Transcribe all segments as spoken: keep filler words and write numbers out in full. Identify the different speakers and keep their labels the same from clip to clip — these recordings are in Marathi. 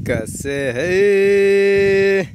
Speaker 1: कसे है.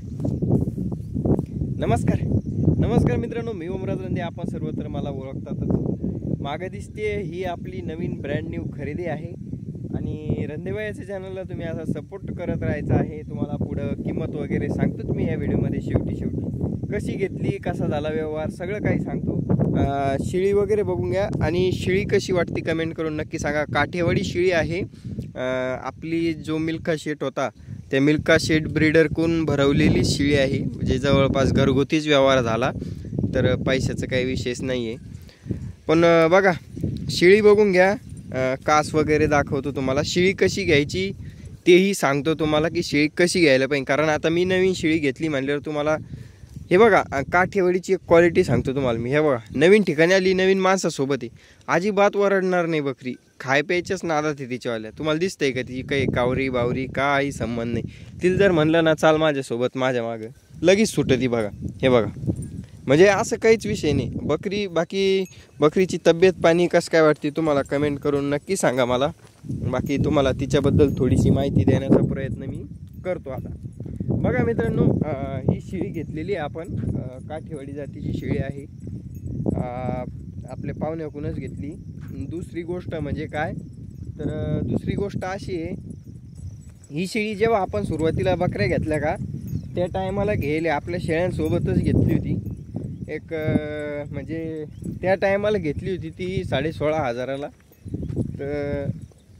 Speaker 1: नमस्कार नमस्कार मित्रांनो, मी ओमराज रंदे. आपण सर्वत्र मला ओळखतातच. मागे दिसते ही आपली नवीन ब्रँड न्यू खरेदी आहे आणि रंदेबाईच्या चॅनलला तुम्ही असा सपोर्ट करत राहायचा आहे. तुम्हाला पुढं किंमत वगैरे सांगतोच मी या व्हिडिओमध्ये. शेवटी शेवटी कशी घेतली, कसा झाला व्यवहार, सगळं काही सांगतो. शिळी वगैरे बघून घ्या आणि शिळी कशी वाटते कमेंट करून नक्की सांगा. काठेवाडी शिळी आहे. आपली जो मिल्का शेट होता त्या मिल्का शेट ब्रीडरकडून भरवलेली शिळी आहे. म्हणजे जवळपास घरगुतीच व्यवहार झाला, तर पैशाचं काही विशेष नाही आहे. पण बघा, शिळी बघून घ्या. कास वगैरे दाखवतो तुम्हाला. शिळी कशी घ्यायची तेही सांगतो तुम्हाला, की शिळी कशी घ्यायला पाहिजे. कारण आता मी नवीन शिळी घेतली म्हणल्यावर तुम्हाला हे बघा, काठेवाडीची एक क्वालिटी सांगतो तुम्हाला मी. हे बघा, नवीन ठिकाणी आली, नवीन माणसासोबत आहे, अजिबात वरडणार नाही बकरी. खाय प्यायच्याच नादात आहे तिच्यावाल्या. तुम्हाला दिसतंय का तिची काही कावरी बावरी काही संबंध नाही. तिला जर म्हणलं ना चाल माझ्यासोबत माझ्या मागं, लगेच सुटती. बघा हे बघा, म्हणजे असं काहीच विषय नाही. बकरी बाकी बकरीची तब्येत पाणी कसं काय वाटते तुम्हाला कमेंट करून नक्की सांगा मला. बाकी तुम्हाला तिच्याबद्दल थोडीशी माहिती देण्याचा प्रयत्न मी करतो. आता बघा मित्रांनो, ही शिळी घेतलेली आपण काठेवाडी जातीची शिळी आहे. आपल्या पाहुण्याकडूनच घेतली. दुसरी गोष्ट म्हणजे काय, तर दुसरी गोष्ट अशी आहे, ही शिळी जेव्हा आपण सुरुवातीला बकऱ्या घेतल्या का त्या टायमाला घ्यायला आपल्या शेळ्यांसोबतच घेतली होती. एक म्हणजे त्या टायमाला घेतली होती ती साडे सोळा हजाराला. तर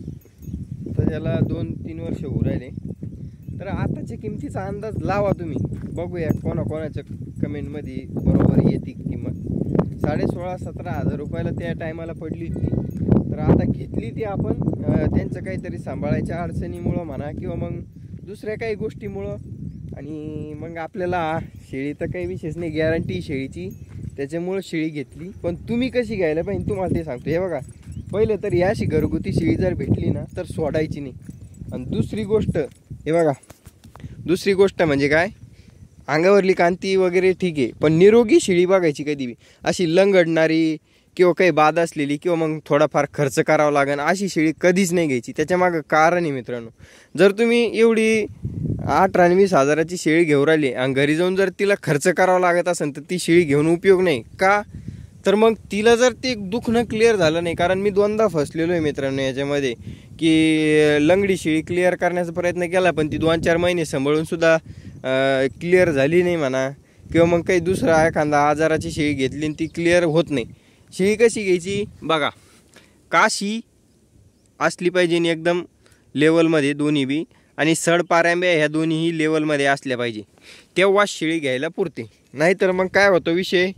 Speaker 1: त्याला दोन तीन वर्ष होऊ राहिले. तर आताच्या किमतीचा अंदाज लावा तुम्ही. बघूया कोणाकोणाच्या कमेंटमध्ये बरोबर येते किंमत. साडे सोळा सतरा हजार रुपयाला त्या टायमाला पडली होती. तर आता घेतली ती आपण त्यांचं काहीतरी सांभाळायच्या अडचणीमुळं म्हणा किंवा मग दुसऱ्या काही गोष्टीमुळं. आणि मग आपल्याला शेळी तर काही विशेष नाही, गॅरंटी शेळीची, त्याच्यामुळं शेळी घेतली. पण तुम्ही कशी घ्यायला पाहिजे तुम्हाला ते सांगतो. हे बघा, पहिले तर याशी घरगुती शेळी जर भेटली ना तर सोडायची नाही. आणि दुसरी गोष्ट हे बघा, दुसरी गोष्ट म्हणजे काय, अंगावरली कांती वगैरे ठीक आहे, पण निरोगी शेळी बघायची कधी बी. अशी लंगडणारी किंवा काही बाद असलेली किंवा मग थोडाफार खर्च करावा लागेल अशी शेळी कधीच नाही घ्यायची. त्याच्यामागं कारण आहे मित्रांनो, जर तुम्ही एवढी आठ आणि वीस हजाराची शेळी घेऊन राहिली आणि घरी जाऊन जर तिला खर्च करावा लागत असेल तर ती शेळी घेऊन उपयोग नाही का. तर मग तिला जर ते दुखणं क्लिअर झालं नाही, कारण मी दोनदा फसलेलो आहे मित्रांनो याच्यामध्ये, की लंगडी शेळी क्लिअर करण्याचा प्रयत्न केला पण ती दोन चार महिने सांभाळून सुद्धा क्लिअर झाली नाही म्हणा, किंवा मग काही दुसरा एखादा आजाराची शेळी घेतली आणि ती क्लिअर होत नाही. शेळी कशी घ्यायची बघा, काशी असली पाहिजे आणि एकदम लेवलमध्ये दोन्ही बी, आणि सड पाऱ्यांब्या ह्या दोन्हीही लेवलमध्ये असल्या पाहिजे, तेव्हाच शेळी घ्यायला पुरते. नाहीतर मग काय होतं विषय,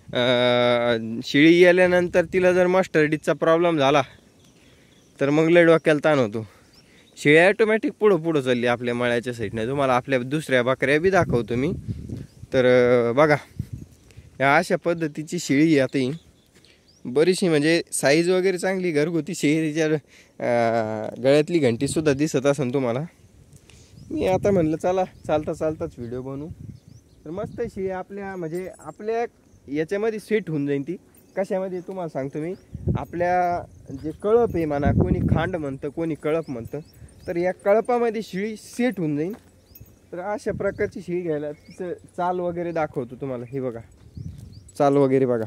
Speaker 1: शेळी गेल्यानंतर तिला जर मस्टर्डीचा प्रॉब्लेम झाला तर मग लय डोक्याला ताण होतो. शेळी ॲटोमॅटिक पुढं पुढं चालली आपल्या मळ्याच्या साईडने. तुम्हाला आपल्या दुसऱ्या बकऱ्या बी दाखवतो मी. तर बघा, या अशा पद्धतीची शेळी आता ही बरीचशी, म्हणजे साईज वगैरे चांगली घरगुती शेळी. तिच्या गळ्यातली घंटीसुद्धा दिसत असेल तुम्हाला. मी आता म्हणलं चला चालता चालताच व्हिडिओ बनवू. तर मस्त शेळी आपल्या म्हणजे आपल्या याच्यामध्ये सेट होऊन जाईल ती. कशामध्ये तुम्हाला सांगतो मी, आपल्या जे कळप आहे म्हणा, कोणी खांड म्हणतं कोणी कळप म्हणतं, तर या कळपामध्ये शेळी सेट होऊन जाईल. तर अशा प्रकारची शेळी घ्यायला तिचं चाल वगैरे दाखवतो तुम्हाला. हे बघा, चाल वगैरे बघा.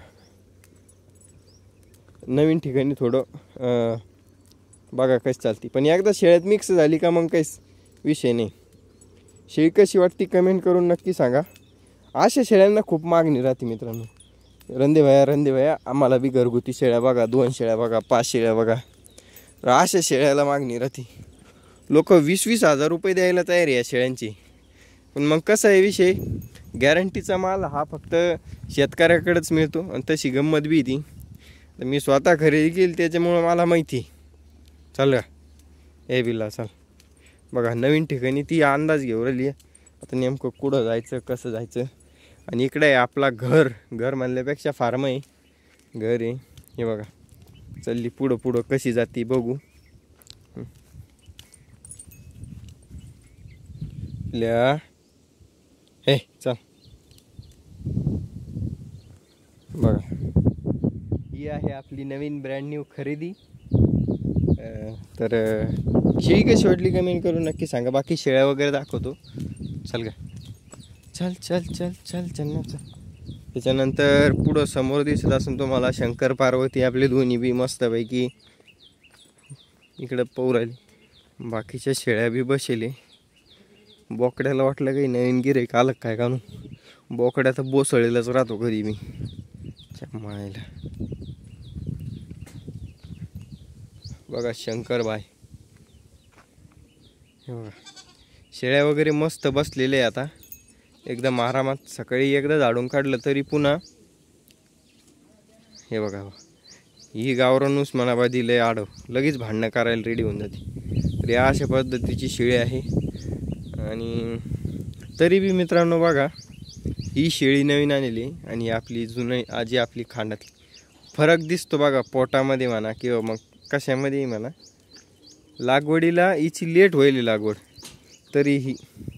Speaker 1: नवीन ठिकाणी थोडं बघा कशी चालती, पण एकदा शेळ्यात मिक्स झाली का मग काहीच विषय नाही. शेळी कशी वाटते कमेंट करून नक्की सांगा. अशा शेळ्यांना खूप मागणी राहते मित्रांनो. रंदे भया रंदे भया आम्हाला बी घरगुती शेळ्या बघा, दोन शेळ्या बघा, पाच शेळ्या बघा. तर अशा शेळ्याला मागणी राहते. लोक वीस वीस हजार रुपये द्यायला तयार आहे या शेळ्यांची. पण मग कसं आहे विषय, गॅरंटीचा माल हा फक्त शेतकऱ्याकडेच मिळतो आणि तशी गंमत बी ती. तर मी स्वतः खरेदी केली त्याच्यामुळं मला माहिती. चाल का ए बिल्ला चाल. बघा, नवीन ठिकाणी ती अंदाज घेऊन राहिली आहे. आता नेमकं कुठं जायचं कसं जायचं. आणि इकडे आहे आपला घर. घर म्हणल्यापेक्षा फार्म आहे, घर आहे. हे बघा, चालली पुढं पुढं कशी जाती बघू. ल्या हे चल बघा, ही आहे आपली नवीन ब्रँड न्यू खरेदी. तर शेळी कशी वाटली कमेंट करून नक्की सांगा. बाकी शेळ्या वगैरे दाखवतो. चल का, चल चल चल चल चल ना चल. त्याच्यानंतर पुढं समोर दिसत असून तुम्हाला शंकर पार्वती आपले दोन्ही बी मस्तपैकी इकडं पाहू राहिली. बाकीच्या शेळ्या बी बसेले. बोकड्याला वाटलं काही नवीन गिऱ्हाईक आलं काय कानू. बोकड्या तर बोसळलेलाच राहतो कधी मी मायला. बघा शंकरबाई, हे बघा शेळ्या वगैरे मस्त बसलेले आहे आता एकदम आरामात. सकाळी एकदा झाडून काढलं तरी पुन्हा हे बघा ही गावरान उस्मानाबादी लय आडव लगेच भांडणं करायला रेडी होऊन जाते. तर या अशा पद्धतीची शेळी आहे. आणि तरी बी मित्रांनो बघा ही शेळी नवीन आणलेली आणि आपली जुनी आजी आपली खांडातली फरक दिसतो बघा पोटामध्ये म्हणा किंवा मग कशामध्ये म्हणा. लागवडीला हिची लेट होईल लागवड तरीही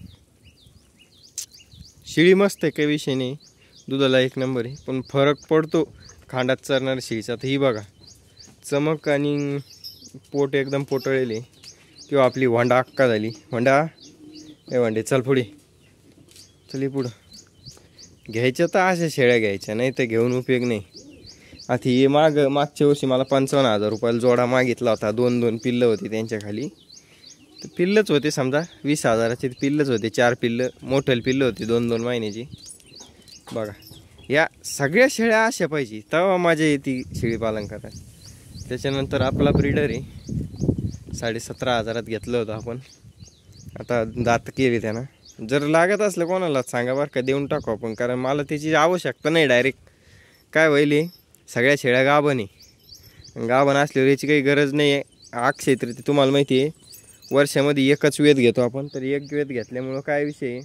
Speaker 1: शेळी मस्त आहे, काही विषय नाही, दुधाला एक नंबर आहे. पण फरक पडतो खांडात चरणाऱ्या शेळीचा. तर ही बघा चमक आणि पोट एकदम पोटळलेले किंवा आपली वांडा अक्का झाली. वांडा ए वांडे चल पुढे चल पुढं. घ्यायच्या तर अशा शेळ्या घ्यायच्या नाही तर घेऊन उपयोग नाही. आता हे माग मागच्या वर्षी मला पंचावन्न हजार रुपयाला जोडा मागितला होता. दोन दोन पिल्लं होती त्यांच्या खाली. तर पिल्लंच होते समजा वीस हजाराचे पिल्लंच होते. चार पिल्लं मोठे पिल्लं होती दोन दोन महिन्याची. बघा या सगळ्या शेळ्या अशा पाहिजे तेव्हा मजा येते शेळी पालन करायला. त्याच्यानंतर आपला ब्रीडर आहे साडे सतरा हजारात घेतलं होतं आपण. आता दात केले त्यानं. जर लागत असलं कोणाला सांगा बरं का, देऊन टाकू आपण. कारण मला त्याची आवश्यकता नाही. डायरेक्ट काय व्हायले सगळ्या शेळ्या गाभण आहे. गाभण असल्यावर याची काही गरज नाही आहे. अक्षय तृतीया तुम्हाला माहिती आहे वर्षामध्ये एकच वेध घेतो आपण. तर एक वेध घेतल्यामुळं काय विषय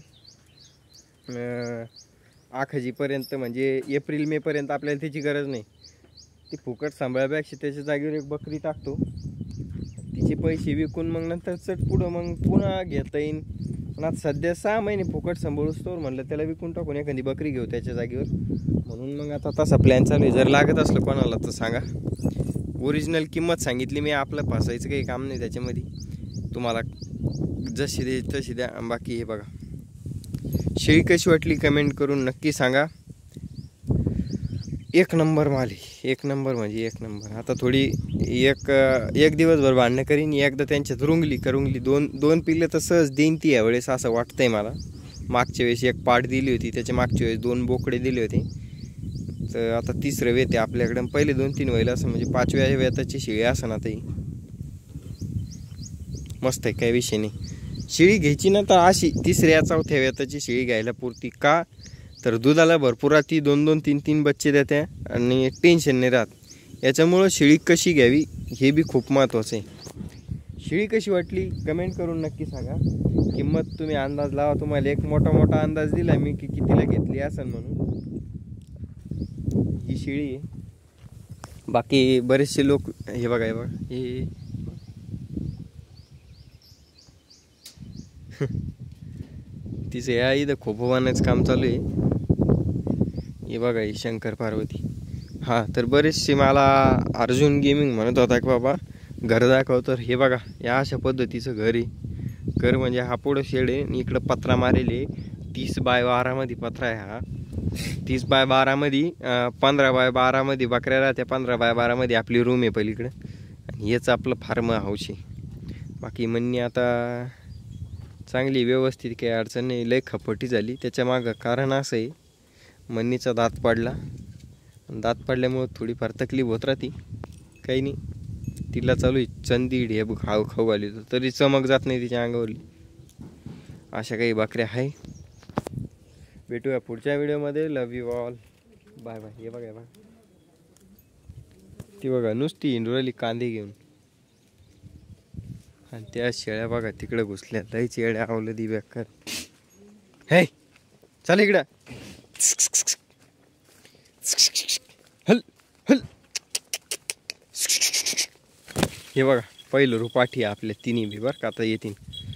Speaker 1: आखजीपर्यंत म्हणजे एप्रिल मेपर्यंत आपल्याला त्याची गरज नाही. ती फुकट सांभाळण्यापेक्षा त्याच्या जागेवर एक बकरी टाकतो. तिचे पैसे विकून मग नंतर चट पुढं मग पुन्हा घेता येईन. पण आता सध्या सहा महिने फुकट सांभाळूच तर म्हणलं त्याला विकून टाकून एखादी बकरी घेऊ त्याच्या जागेवर. म्हणून मग आता तसा प्लॅन चालू आहे. जर लागत असलं कोणाला तर सांगा. ओरिजिनल किंमत सांगितली मी. आपलं फसायचं काही काम नाही त्याच्यामध्ये. तुम्हाला जशी दे तशी द्या. बाकी हे बघा शेळी कशी वाटली कमेंट करून नक्की सांगा. एक नंबर माल आहे, एक नंबर म्हणजे एक नंबर. आता थोडी एक एक दिवसभर भांडणं करीन. एकदा त्यांच्यात रुंगली करुंगली दोन दोन पिल्लं तर सहज देईन ती यावेळेस असं वाटतंय मला. मागच्या वेळेस एक पाट दिली होती, त्याच्या मागच्या वेळेस दोन बोकडे दिले होते. तर आता तिसरं वेत आहे आपल्याकडे. पहिले दोन तीन व्हायला असं म्हणजे पाचव्या वेताची शेळी असं ना ताई मस्त आहे, काही विषय नाही. शेळी घ्यायची ना तर अशी तिसऱ्या चौथ्या वेताची शेळी घ्यायला पुरती. का तर दुधाला भरपूर राहती, दोन दोन तीन तीन बच्चे देत्या आणि टेन्शन नाही राहत. याच्यामुळं शेळी कशी घ्यावी हे बी खूप महत्त्वाचं आहे. शेळी कशी वाटली कमेंट करून नक्की सांगा. किंमत तुम्ही अंदाज लावा. तुम्हाला एक मोठा मोठा अंदाज दिला मी की कितीला घेतली असेल म्हणून. ही शेळी आहे. बाकी बरेचसे लोक हे बघा हे बघा हे तिचं या इथं खोपवानाचं काम चालू आहे. हे बघा ही शंकर पार्वती. हां तर बरेचसे मला अर्जुन गेमिंग म्हणत होता की बाबा घर दाखव. तर हे बघा या अशा पद्धतीचं घर आहे. घर म्हणजे हा पुढं शेड आहे आणि इकडं पत्रा मारेले. तीस बाय बारामध्ये पत्रा आहे हा. तीस बाय बारामध्ये पंधरा बाय बारामध्ये बकऱ्या राहत्या. पंधरा बाय बारामध्ये आपली रूम आहे पलीकडं. आणि हेच आपलं फार्म हाऊस आहे. बाकी म्हणणी आता चांगली व्यवस्थित काही अडचण नाही. लय खपटी झाली. त्याच्या मागं कारण असं आहे मन्नीचा दात पडला. दात पडल्यामुळं थोडीफार तकलीफ होत राहती. काही नाही तिला चालू आहे चंदी ढेब खाऊ खाऊ आली तरी चमक जात नाही तिच्या अंगावरली. अशा काही बकऱ्या आहे. भेटूया पुढच्या व्हिडिओमध्ये. Love you all. Bye bye. हे बघा बघा ती बघा नुसती इंडोराली कांदे घेऊन. आणि त्या शेळ्या बघा तिकडं घुसल्या. लई शेळ्या आवलं दी बेकार. हे चल इकडं. हल हल. हे बघा पहिलं रुपाठी आपल्या तिन्ही बी बरं का आता येतील.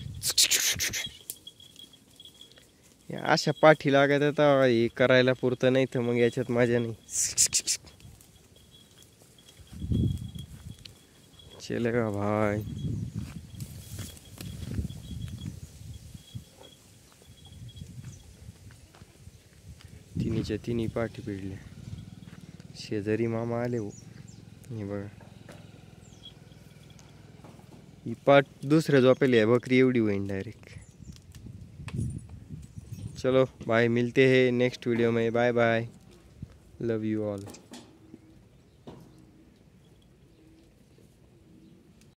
Speaker 1: अशा पाठी लागत आता हे करायला पुरतं नाही तर मग याच्यात मजा नाही. चलेगा भाई. तिन्हीच्या तिन्ही पाठी पिडल्या. शेजारी मामा आले हो. हे बघा ही पाठ दुसऱ्या झोपेली आहे बकरी एवढी होईन डायरेक्ट. चलो बाय, मिलते हैं नेक्स्ट वीडियो में. Bye bye, love you all.